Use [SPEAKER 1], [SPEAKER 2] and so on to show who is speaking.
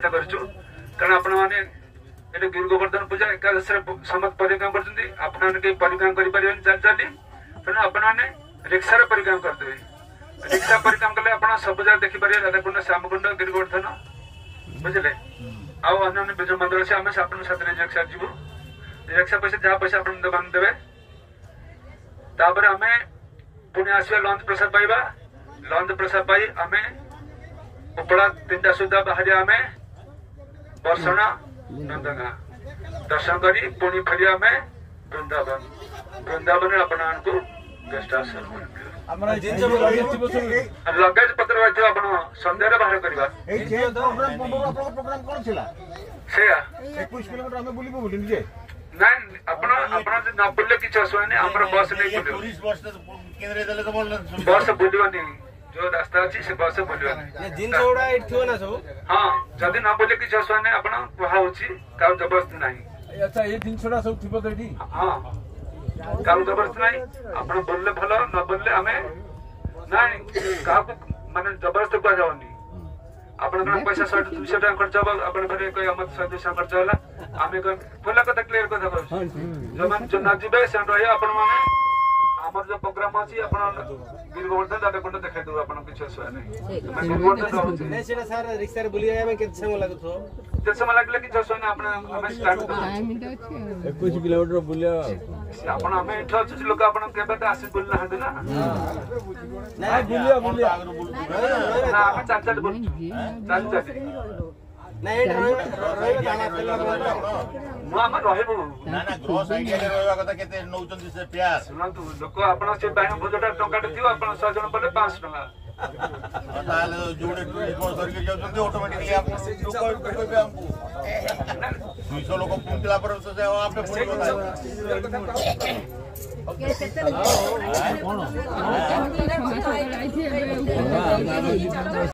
[SPEAKER 1] कारण आपण माने गिर गोवर्धन पूजा एकादश समस्त परिक्रम परिक्रम कर चली तेणु आपण मैंने रिक्सार परिक्रम करदे रिक्सा परिक्रम कले आप सब जगह देखिपारे राधाकुंड श्यामकुंड गिर गोवर्धन बुझे अन्य विजय मंदिर अच्छे आम साथ रिक्सा जीवु रिक्सा पैसा जहाँ पैसा आप देवे तापर आम पुणी आसवा लंच प्रसाद पाइबा लंच प्रसाद पाई आम उपड़ा 3टा सुधा बाहर आम बर्षणा नंदगा दर्शन करी पुणी फेरी आम वृंदावन वृंदावन आपको गेस्ट हाउस लगेज पत्र आप सन्धार बाहर करवा न बुले कि बस नहीं बस बुलवानी जो रास्ता अच्छी से बस बुलवानी हाँ जदि न बुले कि कहुची का जबरदस्ती ना
[SPEAKER 2] अच्छा ये जिनसटा सब थी
[SPEAKER 1] हाँ का जबरदस्ती ना आप बोलले भल न बोलले आम ना क्या माने जबरदस्ती कह जाओनी आप पैसा 100-200 टाइम खर्च हम आप 100-200 खर्च है आम खोला कथा क्लीयर कथा जो जो न जीवे से रही आप आमर जो प्रोग्राम अच्छी आप गिर गोवर्धन राधाकुंड देखा देव आप किसी असुविधा नहीं
[SPEAKER 3] सर रिक्शा बुलिया में केते समय लागथो
[SPEAKER 1] केते समय लागले कि असुविधा आप स्टार्ट
[SPEAKER 2] 21 किलोमीटर बुलिया
[SPEAKER 1] आपण आम एठ अच्छे लोक आप आसी बुल ना
[SPEAKER 2] ना बुलिया बुलिया
[SPEAKER 1] ना आम चाल चाल बोल चाल चाल
[SPEAKER 3] नहीं
[SPEAKER 1] आम रहबू
[SPEAKER 4] ना ना ग्रोस आइडिया रहबा कथा केते नौचंदी से प्यार
[SPEAKER 1] सुनतु लोक आपण से बैंक भोजटा टंकाटे थियो आपण 100 जन पले 500 टका
[SPEAKER 4] ताले जोड़े टूरिस्ट धर के जाउछंती ऑटोमेटिकली आप लोग कहबे हमको 200 लोग पुंतला पर से आपने फोन बताया